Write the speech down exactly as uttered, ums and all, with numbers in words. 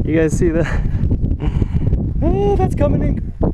You guys see that? Oh, that's coming in.